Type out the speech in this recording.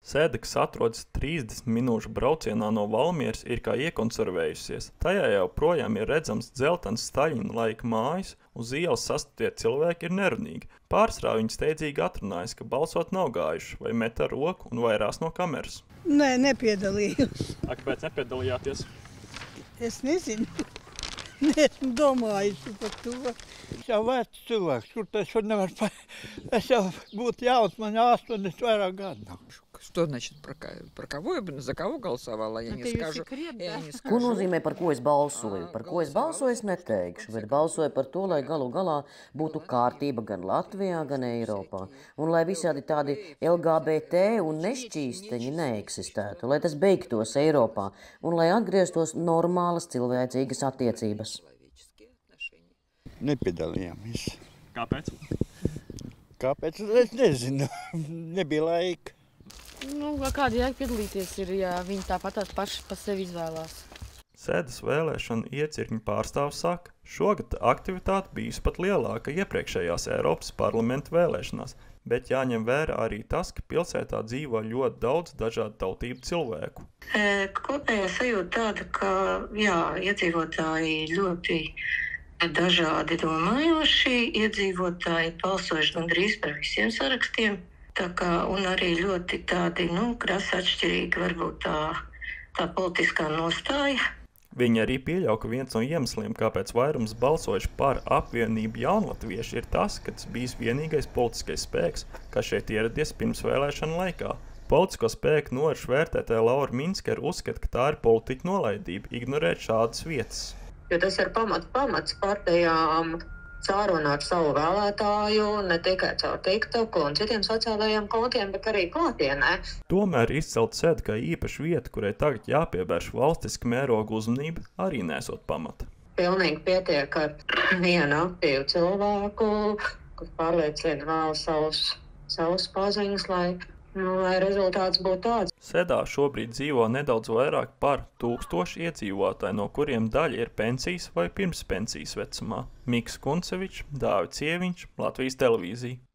Sēde, kas atrodas 30 minūšu braucienā no Valmieras, ir kā iekonservējusies. Tajā jau projām ir redzams dzeltens Staļina laika mājas, uz ielas sastaptie cilvēki ir nerunīgi. Pārsvarā viņi steidzīgi atrunājas, ka balsot nav gājuši, vai met ar roku un vairās no kameras. Nē, nepiedalījos. Kāpēc nepiedalījāties? Es nezinu. Neesmu domājusi par to. Es jau vecs cilvēks, kur tas nevar Es jau būtu jauns, man 80 vairāk gadu. Что значит про кого я за кого голосовала? Я не скажу. Ko nozīmē, par ko es balsoju? Par ko es balsoju, es neteikšu, bet balsoju par to, lai galu galā būtu kārtība gan Latvijā, gan Eiropā. Un lai visādi tādi LGBT un nešķīsteņi neeksistētu, lai tas beigtos Eiropā un lai atgrieztos normālas cilvēcīgas attiecības. Nepiedalījāmies. Kāpēc? Kāpēc? Es nezinu. Nebija laika. Kāda jēga piedalīties ir, ja viņi tāpat paši pa sevi izvēlās. Sēdes vēlēšanu iecirkņu pārstāvs saka, šogad aktivitāte bijusi pat lielāka iepriekšējās Eiropas parlamenta vēlēšanās, bet jāņem vērā arī tas, ka pilsētā dzīvo ļoti daudz dažādu tautību cilvēku. Kopējā sajūta tāda, ka iedzīvotāji ļoti dažādi domājoši, iedzīvotāji balsojuši gandrīz par visiem sarakstiem. Un arī ļoti tādi, krasi atšķirīgi varbūt tā politiskā nostāja. Viņi arī pieļauj, ka viens no iemesliem, kāpēc vairums balsojuši par apvienību jaunatvieši, ir tas, ka tas bijis vienīgais politiskais spēks, kas šeit ieradies pirms vēlēšanu laikā. Politisko spēku norišu vērtētāja Laura Minskere uzskata, ka tā ir politiķu nolaidība ignorēt šādas vietas. Jo tas ir pamats partijām sārunāt savu vēlētāju ne tikai caur TikToku un citiem sociālajiem kontiem, bet arī klātienē. Tomēr izcelt sēdi kā īpašu vietu, kurai tagad jāpievērš valstiska mēroga uzmanība, arī nesot pamata. Pilnīgi pietiek ar vienu aktīvu cilvēku, kur pārliecina vēl savus paziņas, lai rezultāts būtu tāds. Sēdā šobrīd dzīvo nedaudz vairāk par 1000 iedzīvotāju, no kuriem daļa ir pensijas vai pirmspensijas vecumā. Miks Kuncevičs, Dāvids Ieviņš, Latvijas televīzija.